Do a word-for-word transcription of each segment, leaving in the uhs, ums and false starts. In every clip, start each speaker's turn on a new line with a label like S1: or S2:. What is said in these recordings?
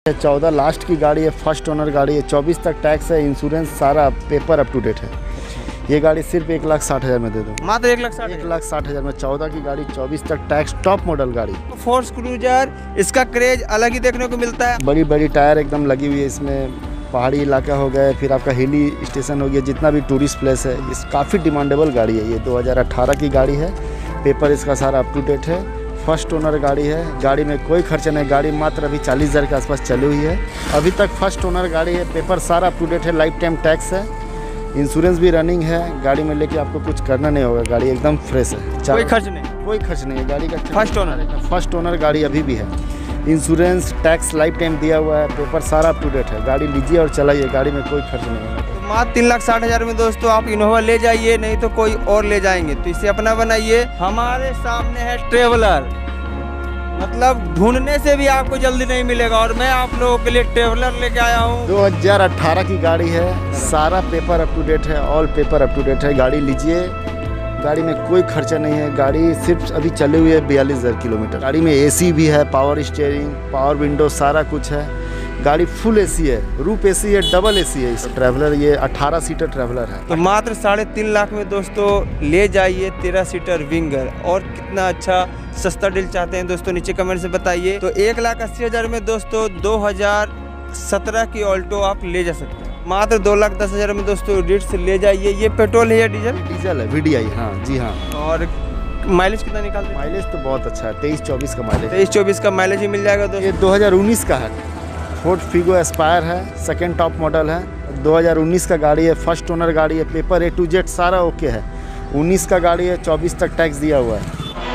S1: चौदह लास्ट की गाड़ी है, फर्स्ट ओनर गाड़ी है, चौबीस तक टैक्स है, इंश्योरेंस सारा पेपर अप टू डेट है। ये गाड़ी सिर्फ एक लाख साठ हज़ार में दे दो,
S2: मात्र एक लाख साठ
S1: एक लाख साठ हज़ार में। चौदह की गाड़ी, चौबीस तक टैक्स, टॉप मॉडल गाड़ी।
S2: फोर्स क्रूजर, इसका क्रेज अलग ही देखने को मिलता है।
S1: बड़ी बड़ी टायर एकदम लगी हुई है इसमें। पहाड़ी इलाका हो गया, फिर आपका हिली स्टेशन हो गया, जितना भी टूरिस्ट प्लेस है, इस काफ़ी डिमांडेबल गाड़ी है। ये दो हज़ार अठारह की गाड़ी है, पेपर इसका सारा अप टू डेट है, फर्स्ट ओनर गाड़ी है। गाड़ी में कोई खर्चा नहीं, गाड़ी मात्र अभी चालीस हज़ार के आसपास चली हुई है। अभी तक फर्स्ट ओनर गाड़ी है, पेपर सारा अप टू डेट है, लाइफ टाइम टैक्स है, इंश्योरेंस भी रनिंग है। गाड़ी में लेके आपको कुछ करना नहीं होगा, गाड़ी एकदम फ्रेश है,
S2: कोई खर्च नहीं,
S1: कोई खर्च नहीं है। गाड़ी का
S2: फर्स्ट ओनर
S1: है, फर्स्ट ओनर गाड़ी अभी भी है। इंश्योरेंस टैक्स लाइफ टाइम दिया हुआ है, पेपर सारा अप टू डेट है। गाड़ी लीजिए और चलाइए, गाड़ी में कोई खर्च नहीं है।
S2: तो मात्र तीन लाख साठ हज़ार में दोस्तों आप इनोवा ले जाइए, नहीं तो कोई और ले जाएंगे तो इसे अपना बनाइए। हमारे सामने है ट्रेवलर, मतलब ढूंढने से भी आपको जल्दी नहीं मिलेगा, और मैं आप लोगों के लिए ट्रेवलर लेके आया हूँ।
S1: दो हज़ार अठारह की गाड़ी है, सारा पेपर अप टू डेट है, all paper up to date है। गाड़ी लीजिए, गाड़ी में कोई खर्चा नहीं है। गाड़ी सिर्फ अभी चली हुई है बयालीस हज़ार किलोमीटर। गाड़ी में एसी भी है, पावर स्टीयरिंग, पावर विंडो, सारा कुछ है। गाड़ी फुल एसी है, रूप एसी है, डबल एसी है। इस ट्रैवलर ये अठारह सीटर ट्रैवलर है।
S2: तो मात्र साढ़े तीन लाख में दोस्तों ले जाइए तेरह सीटर विंगर। और कितना अच्छा सस्ता डील चाहते हैं दोस्तों, नीचे कमेंट से बताइए। तो एक लाख अस्सी हज़ार में दोस्तों दो हज़ार सत्रह की ऑल्टो आप ले जा सकते हैं। मात्र दो लाख दस हज़ार में दोस्तों रिट्स ले जाइए। ये पेट्रोल है या डीजल?
S1: डीजल है, वीडीआई। हाँ जी हाँ।
S2: और माइलेज कितना निकालते हैं?
S1: माइलेज तो बहुत अच्छा है, तेईस चौबीस का माइलेज।
S2: तेईस चौबीस का माइलेज ही मिल जाएगा दोस्तों।
S1: ये दो हज़ार उन्नीस का है, फोर्ड फिगो एस्पायर है, सेकेंड टॉप मॉडल है। दो हज़ार उन्नीस का गाड़ी है, फर्स्ट ओनर गाड़ी है, पेपर ए टू जेड सारा ओके है। उन्नीस का गाड़ी है, चौबीस तक टैक्स दिया हुआ है।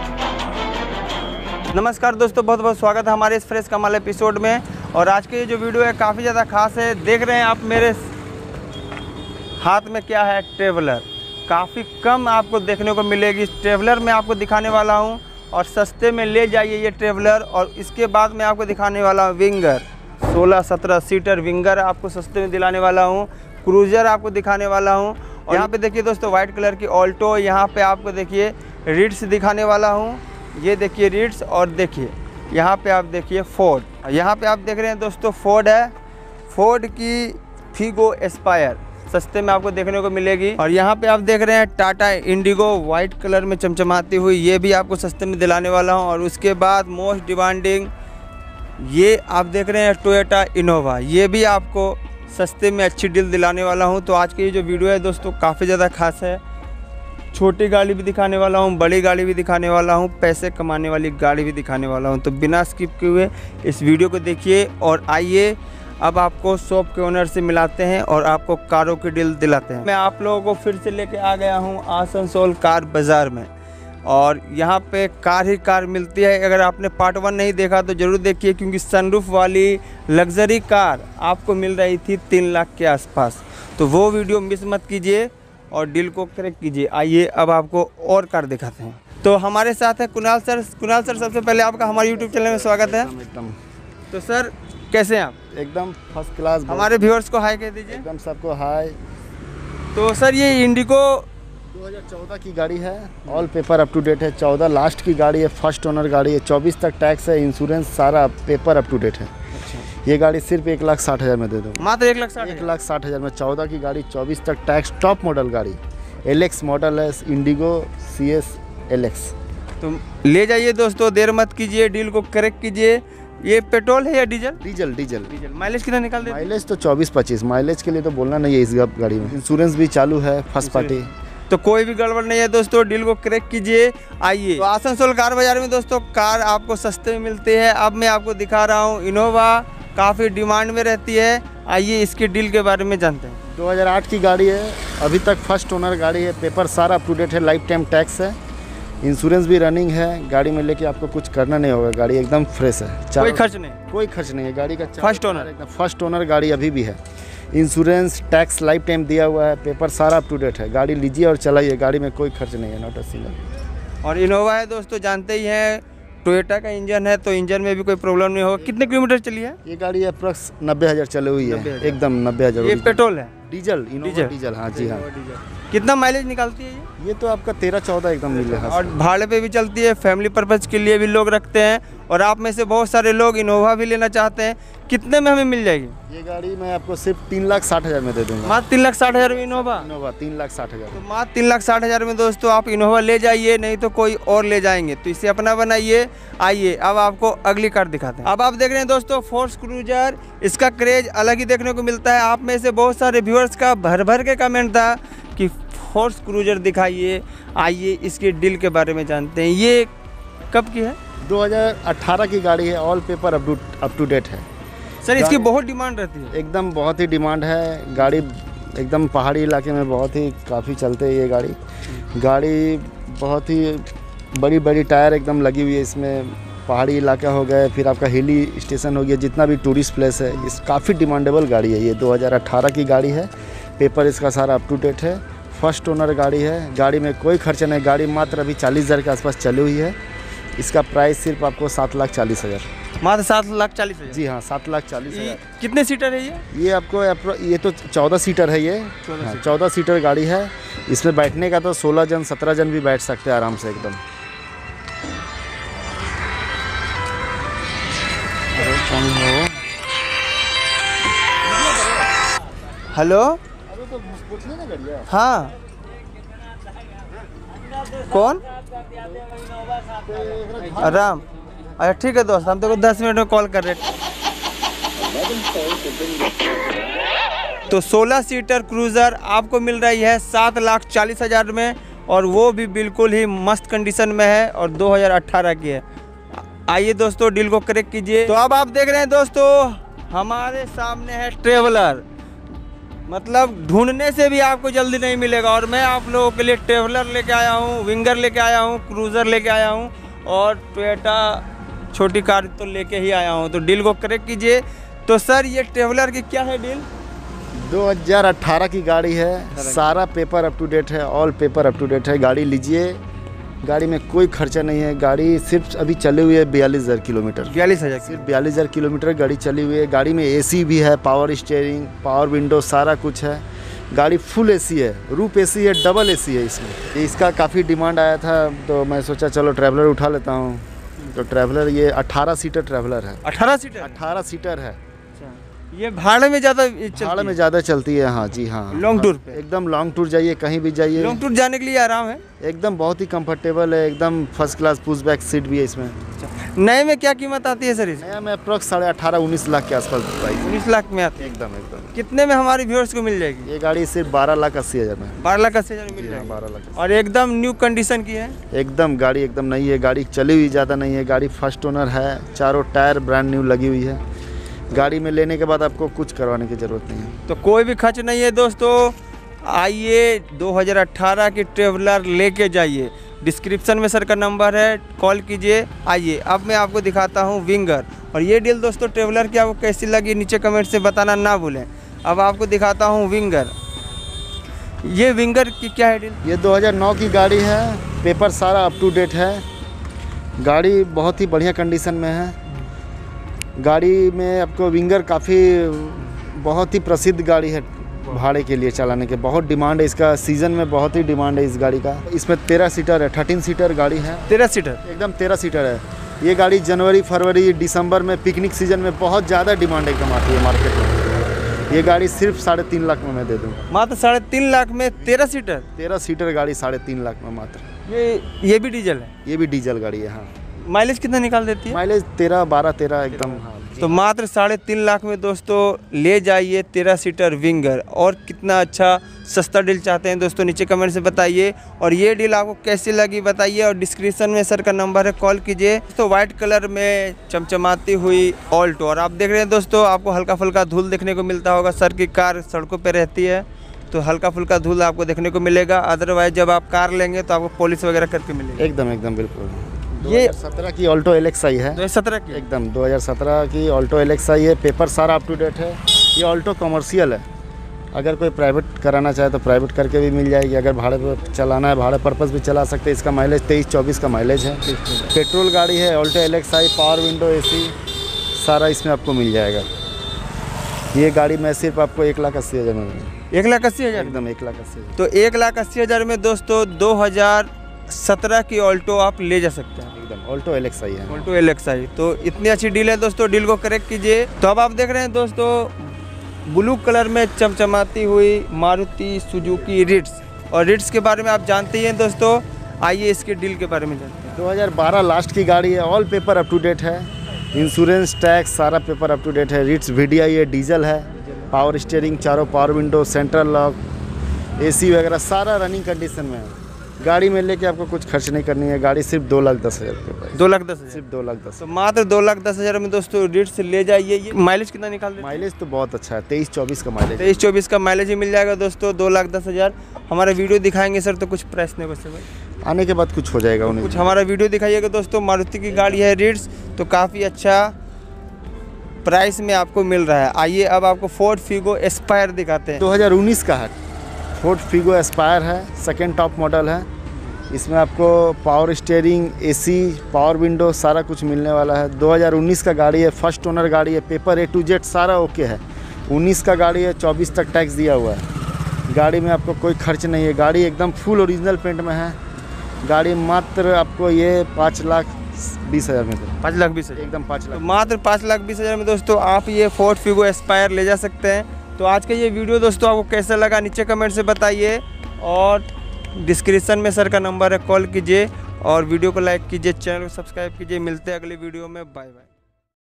S2: नमस्कार दोस्तों, बहुत बहुत स्वागत है हमारे इस फ्रेश कमाल एपिसोड में। और आज के ये जो वीडियो है काफ़ी ज़्यादा खास है। देख रहे हैं आप मेरे हाथ में क्या है, ट्रेवलर। काफ़ी कम आपको देखने को मिलेगी ट्रेवलर, मैं आपको दिखाने वाला हूँ। और सस्ते में ले जाइए ये ट्रेवलर। और इसके बाद मैं आपको दिखाने वाला हूँ विंगर, सोलह सत्रह सीटर विंगर आपको सस्ते में दिलाने वाला हूँ। क्रूजर आपको दिखाने वाला हूँ। और यहाँ पे देखिए दोस्तों वाइट कलर की ऑल्टो, यहाँ पे आपको देखिए रिट्स दिखाने वाला हूँ। ये देखिए रिट्स, और देखिए यहाँ पे आप देखिए फोर्ड। यहाँ पे आप देख रहे हैं दोस्तों फोर्ड है, फोर्ड की फिगो एस्पायर सस्ते में आपको देखने को मिलेगी। और यहाँ पे आप देख रहे हैं टाटा इंडिगो वाइट कलर में चमचमाती हुई, ये भी आपको सस्ते में दिलाने वाला हूँ। और उसके बाद मोस्ट डिमांडिंग ये आप देख रहे हैं टोयोटा इनोवा, ये भी आपको सस्ते में अच्छी डील दिलाने वाला हूँ। तो आज की ये जो वीडियो है दोस्तों काफ़ी ज़्यादा खास है। छोटी गाड़ी भी दिखाने वाला हूँ, बड़ी गाड़ी भी दिखाने वाला हूँ, पैसे कमाने वाली गाड़ी भी दिखाने वाला हूँ। तो बिना स्किप किए हुए इस वीडियो को देखिए। और आइए अब आपको शॉप के ओनर से मिलाते हैं और आपको कारों की डील दिलाते हैं। मैं आप लोगों को फिर से लेके आ गया हूँ आसनसोल कार बाज़ार में, और यहाँ पे कार ही कार मिलती है। अगर आपने पार्ट वन नहीं देखा तो ज़रूर देखिए, क्योंकि सनरूफ वाली लग्जरी कार आपको मिल रही थी तीन लाख के आसपास। तो वो वीडियो मिस मत कीजिए और डील को करेक्ट कीजिए। आइए अब आपको और कार दिखाते हैं। तो हमारे साथ है कुणाल सर। कुणाल सर, सबसे पहले आपका हमारे यूट्यूब चैनल में स्वागत है।
S1: एकदम।
S2: तो सर कैसे हैं आप?
S1: एकदम फर्स्ट क्लास।
S2: हमारे व्यूअर्स को हाई कह दीजिए।
S1: एकदम सबको हाय।
S2: तो सर ये इंडिगो
S1: दो हज़ार चौदह की गाड़ी है, all paper up to date है। चौदह लास्ट की गाड़ी है, फर्स्ट ओनर गाड़ी है, चौबीस तक टैक्स है, इंश्योरेंस सारा पेपर अप टू डेट है। ये गाड़ी सिर्फ एक लाख साठ हज़ार में दे दो,
S2: मात्र एक लाख साठ
S1: एक लाख साठ हज़ार में। चौदह की गाड़ी, चौबीस तक टैक्स, टॉप मॉडल गाड़ी, एलेक्स मॉडल है, इंडिगो सी एस एलेक्स।
S2: तो ले जाइए दोस्तों, देर मत कीजिए, डील को करेक्ट कीजिए। ये पेट्रोल है या diesel?
S1: Diesel diesel
S2: diesel. Mileage कितना निकाल देते?
S1: माइलेज तो चौबीस पच्चीस, माइलेज के लिए तो बोलना नहीं है इस गाड़ी में। इंश्योरेंस भी चालू है, फर्स्ट पार्टी।
S2: तो कोई भी गड़बड़ नहीं है दोस्तों, डील को करेक्ट कीजिए। आइए तो आसनसोल कार बाजार में दोस्तों कार आपको सस्ते में मिलती है। अब मैं आपको दिखा रहा हूँ इनोवा, काफ़ी डिमांड में रहती है। आइए इसकी डील के बारे में जानते हैं।
S1: दो हज़ार आठ की गाड़ी है, अभी तक फर्स्ट ओनर गाड़ी है, पेपर सारा अप टू डेट है, लाइफ टाइम टैक्स है, इंश्योरेंस भी रनिंग है। गाड़ी में लेके आपको कुछ करना नहीं होगा, गाड़ी एकदम फ्रेश है,
S2: कोई खर्च नहीं,
S1: कोई खर्च नहीं है। गाड़ी का
S2: फर्स्ट ओनर,
S1: एकदम फर्स्ट ओनर गाड़ी अभी भी है। इंश्योरेंस टैक्स लाइफ टाइम दिया हुआ है, पेपर सारा अप टू डेट है। गाड़ी लीजिए और चलाइए, गाड़ी में कोई खर्च नहीं है, नॉट अ सिंगल।
S2: और इनोवा है दोस्तों, जानते ही हैं टोयोटा का इंजन है, तो इंजन में भी कोई प्रॉब्लम नहीं होगा। कितने किलोमीटर चली है
S1: ये गाड़ी? अप्रॉक्स नब्बे हज़ार चली हुई है, एकदम नब्बे हज़ार।
S2: ये पेट्रोल है?
S1: Diesel, Innova diesel. हाँ जी हाँ।
S2: कितना माइलेज निकालती है ये?
S1: ये तो आपका तेरह चौदह एकदम मिल रहा है।
S2: और भाड़े पे भी चलती है, फैमिली पर्पज़ के लिए भी लोग रखते हैं। और आप में से बहुत सारे लोग इनोवा भी लेना चाहते हैं, कितने में हमें मिल जाएगी
S1: ये गाड़ी मैं आपको सिर्फ तीन लाख साठ हज़ार में दे दूंगा।
S2: मात्र तीन लाख साठ हज़ार में इनोवा
S1: इनोवा तीन लाख साठ हज़ार।
S2: तो मात्र तीन लाख साठ हज़ार में दोस्तों आप इनोवा ले जाइए, नहीं तो कोई और ले जाएंगे, तो इसे अपना बनाइए। आइए अब आपको अगली कार दिखाते हैं। अब आप देख रहे हैं दोस्तों फोर्स क्रूजर, इसका क्रेज अलग ही देखने को मिलता है। आप में से बहुत सारे व्यूअर्स का भर भर के कमेंट था कि फोर्स क्रूजर दिखाइए। आइए इसके डील के बारे में जानते हैं। ये कब की है?
S1: दो हज़ार अठारह की गाड़ी है, all paper up to up to date है
S2: सर। इसकी बहुत डिमांड रहती है।
S1: एकदम बहुत ही डिमांड है गाड़ी, एकदम पहाड़ी इलाके में बहुत ही काफ़ी चलते है ये गाड़ी। गाड़ी बहुत ही बड़ी बड़ी टायर एकदम लगी हुई है इसमें। पहाड़ी इलाका हो गया, फिर आपका हिली स्टेशन हो गया, जितना भी टूरिस्ट प्लेस है, इस काफ़ी डिमांडेबल गाड़ी है ये। दो हज़ार अठारह की गाड़ी है, पेपर इसका सारा अप टू डेट है, फर्स्ट ओनर गाड़ी है। गाड़ी में कोई खर्चा नहीं, गाड़ी मात्र अभी चालीस हज़ार के आसपास चली हुई है। इसका प्राइस सिर्फ आपको सात लाख चालीस हज़ार।
S2: मात्र सात लाख चालीस हज़ार? जी
S1: हाँ, सात लाख चालीस हज़ार।
S2: कितने सीटर है ये?
S1: ये आपको ये तो चौदह सीटर है ये। हाँ, चौदह सीटर गाड़ी है। इसमें बैठने का तो सोलह जन सत्रह जन भी बैठ सकते हैं आराम से एकदम।
S2: हेलो, हाँ कौन? राम, अच्छा ठीक है दोस्त, हम तो दस मिनट में कॉल कर रहे हैं। तो सोलह सीटर क्रूज़र आपको मिल रही है सात लाख चालीस हज़ार में, और वो भी बिल्कुल ही मस्त कंडीशन में है, और दो हज़ार अठारह की है। आइए दोस्तों डील को करेक्ट कीजिए। तो अब आप देख रहे हैं दोस्तों हमारे सामने है ट्रेवलर, मतलब ढूंढने से भी आपको जल्दी नहीं मिलेगा। और मैं आप लोगों के लिए ट्रेवलर लेके आया हूँ, विंगर लेके आया हूँ, क्रूज़र लेके आया हूँ, और टोयोटा छोटी कार तो लेके ही आया हूँ। तो डील को करेक्ट कीजिए। तो सर ये ट्रेवलर की क्या है डील?
S1: दो हज़ार अठारह की गाड़ी है, सारा पेपर अप टू डेट है, all paper up to date है। गाड़ी लीजिए, गाड़ी में कोई खर्चा नहीं है। गाड़ी सिर्फ अभी चली हुई है बयालीस हज़ार किलोमीटर।
S2: बयालीस हज़ार
S1: सिर्फ बयालीस हज़ार किलोमीटर गाड़ी चली हुई है। गाड़ी में एसी भी है, पावर स्टीयरिंग, पावर विंडो, सारा कुछ है। गाड़ी फुल एसी है, रूप एसी है, डबल एसी है इसमें। इसका काफ़ी डिमांड आया था, तो मैं सोचा चलो ट्रैवलर उठा लेता हूँ। तो ट्रैवलर ये अठारह सीटर ट्रैवलर है।
S2: अठारह सीटर?
S1: अठारह सीटर है।
S2: ये भाड़े में ज़्यादा
S1: भाड़े में ज़्यादा चलती है। हाँ जी हाँ,
S2: लॉन्ग टूर पे
S1: एकदम लॉन्ग टूर जाइए, कहीं भी जाइए,
S2: लॉन्ग टूर जाने के लिए आराम है,
S1: एकदम बहुत ही कंफर्टेबल है, एकदम first class push back seat भी है इसमें।
S2: नए में क्या कीमत आती है सर इस?
S1: नया में अप्रॉक्स साढ़े अठारह उन्नीस लाख के आसपास प्राइस।
S2: उन्नीस लाख में आती है
S1: एकदम एकदम।
S2: कितने में हमारे व्यूअर्स को मिल जाएगी
S1: ये गाड़ी? सिर्फ बारह लाख अस्सी हज़ार में।
S2: बारह लाख अस्सी हज़ार में मिल जाएगी?
S1: बारह लाख।
S2: और एकदम न्यू कंडीशन की है,
S1: एकदम गाड़ी एकदम नई है। गाड़ी चली हुई ज़्यादा नहीं है, गाड़ी फर्स्ट ओनर है, चारों टायर ब्रांड न्यू लगी हुई है। गाड़ी में लेने के बाद आपको कुछ करवाने की ज़रूरत नहीं है,
S2: तो कोई भी खर्च नहीं है दोस्तों। आइए दो हज़ार अठारह की ट्रेवलर लेके जाइए। डिस्क्रिप्शन में सर का नंबर है, कॉल कीजिए। आइए अब मैं आपको दिखाता हूँ विंगर। और ये डील दोस्तों ट्रेवलर की आपको कैसी लगी नीचे कमेंट से बताना ना भूलें। अब आपको दिखाता हूँ विंगर। ये विंगर की क्या है डील?
S1: ये दो हज़ार नौ की गाड़ी है, पेपर सारा अप टू डेट है। गाड़ी बहुत ही बढ़िया कंडीशन में है। गाड़ी में आपको विंगर काफ़ी बहुत ही प्रसिद्ध गाड़ी है, भाड़े के लिए चलाने के बहुत डिमांड है इसका। सीज़न में बहुत ही डिमांड है इस गाड़ी का। इसमें तेरह सीटर है, थर्टीन सीटर गाड़ी है।
S2: तेरह सीटर? एकदम
S1: तेरह सीटर है। ये गाड़ी जनवरी फरवरी दिसंबर में पिकनिक सीजन में बहुत ज़्यादा डिमांड एकदम आती है मार्केट में। ये गाड़ी सिर्फ साढ़े तीन लाख में मैं दे दूँगा।
S2: मात्र साढ़े तीन लाख में तेरह सीटर?
S1: तेरह सीटर गाड़ी साढ़े तीन लाख में मात्र।
S2: ये ये भी डीजल है?
S1: ये भी डीजल गाड़ी है हाँ।
S2: माइलेज कितना निकाल देती है?
S1: माइलेज तेरह बारह तेरह एकदम हाँ।
S2: तो मात्र साढ़े तीन लाख में दोस्तों ले जाइए तेरह सीटर विंगर। और कितना अच्छा सस्ता डील चाहते हैं दोस्तों नीचे कमेंट से बताइए। और ये डील आपको कैसी लगी बताइए, और डिस्क्रिप्शन में सर का नंबर है, कॉल कीजिए। तो वाइट कलर में चमचमाती हुई ऑल्टो। और आप देख रहे हैं दोस्तों आपको हल्का फुल्का धूल देखने को मिलता होगा। सर की कार सड़कों पर रहती है तो हल्का फुल्का धूल आपको देखने को मिलेगा। अदरवाइज जब आप कार लेंगे तो आपको पॉलिश वगैरह करके मिलेगी।
S1: एकदम एकदम बिल्कुल। ये सत्रह की ऑल्टो एल एक्स आई है।
S2: दो हज़ार सत्रह की? एकदम
S1: दो हज़ार सत्रह की ऑल्टो एल एक्स आई है। पेपर सारा अप टू डेट है। ये ऑल्टो कमर्शियल है, अगर कोई प्राइवेट कराना चाहे तो प्राइवेट करके भी मिल जाएगी। अगर भाड़े पर चलाना है, भाड़े पर्पज़ भी चला सकते हैं। इसका माइलेज तेईस चौबीस का माइलेज है। पेट्रोल गाड़ी है, Alto L X I, power window, AC सारा इसमें आपको मिल जाएगा। ये गाड़ी में सिर्फ आपको एक लाख अस्सी हज़ार में मिलेगी।
S2: एक लाख अस्सी हज़ार?
S1: एकदम एक लाख अस्सी हज़ार।
S2: तो एक लाख अस्सी हज़ार में दोस्तों दो हज़ार सत्रह की ऑल्टो आप ले जा सकते हैं।
S1: एकदम ऑल्टो एल एक्स आई है।
S2: ऑल्टो एल एक्स आई, तो इतनी अच्छी डील है दोस्तों, डील को करेक्ट कीजिए। तो अब आप देख रहे हैं दोस्तों ब्लू कलर में चमचमाती हुई मारुति सुजुकी रिट्स, और रिट्स के बारे में आप जानते ही हैं दोस्तों, आइए इसके डील के बारे में जानते हैं।
S1: दो हज़ार बारह लास्ट की गाड़ी है, all paper up to date है, इंश्योरेंस टैक्स सारा पेपर अप टू डेट है। रिट्स वी डी आई है, डीजल है, पावर स्टीयरिंग, चारों power window, central lock, AC वगैरह सारा रनिंग कंडीशन में है। गाड़ी में लेके आपको कुछ खर्च नहीं करनी है, गाड़ी सिर्फ दो लाख दस हज़ार रुपये प्राइस।
S2: दो लाख दस हज़ार
S1: सिर्फ दो लाख दस।
S2: तो मात्र दो लाख दस हज़ार में दोस्तों रिट्स ले जाइए। ये माइलेज कितना निकाल देते हैं?
S1: माइलेज तो बहुत अच्छा है, तेईस चौबीस का माइलेज।
S2: तेईस चौबीस का माइलेज ही मिल जाएगा दोस्तों, दो लाख दस हज़ार। हमारा वीडियो दिखाएंगे सर तो कुछ प्राइस नेगोशिएबल
S1: आने के बाद कुछ हो जाएगा उन्हें।
S2: कुछ हमारा वीडियो दिखाइएगा दोस्तों। मारुति की गाड़ी है रिट्स, तो काफ़ी अच्छा प्राइस में आपको मिल रहा है। आइए अब आपको फोर्ड फिगो एस्पायर दिखाते हैं।
S1: दो हज़ार उन्नीस का है, फोर्ड फिगो एस्पायर है, सेकेंड टॉप मॉडल है। इसमें आपको power steering, AC, power window सारा कुछ मिलने वाला है। दो हज़ार उन्नीस का गाड़ी है, फर्स्ट ओनर गाड़ी है, पेपर ए टू जेड सारा ओके है। उन्नीस का गाड़ी है, चौबीस तक टैक्स दिया हुआ है। गाड़ी में आपको कोई खर्च नहीं है, गाड़ी एकदम फुल ओरिजिनल पेंट में है। गाड़ी मात्र आपको ये पाँच लाख बीस हज़ार में,
S2: पाँच लाख बीस हज़ार
S1: एकदम पाँच
S2: तो
S1: लाख
S2: मात्र पाँच लाख बीस हज़ार में दोस्तों आप ये फोर्ड फिगो एस्पायर ले जा सकते हैं। तो आज का ये वीडियो दोस्तों आपको कैसा लगा नीचे कमेंट से बताइए, और डिस्क्रिप्शन में सर का नंबर है, कॉल कीजिए और वीडियो को लाइक कीजिए, चैनल को सब्सक्राइब कीजिए। मिलते हैं अगले वीडियो में, बाय बाय।